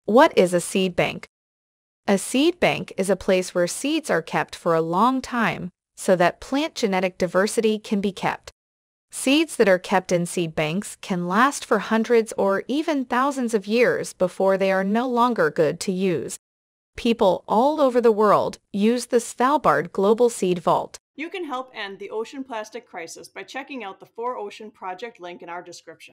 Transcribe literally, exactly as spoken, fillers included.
What is a seed bank? A seed bank is a place where seeds are kept for a long time so that plant genetic diversity can be kept. Seeds that are kept in seed banks can last for hundreds or even thousands of years before they are no longer good to use. People all over the world use the Svalbard Global Seed Vault. You can help end the ocean plastic crisis by checking out the For Ocean Project link in our description.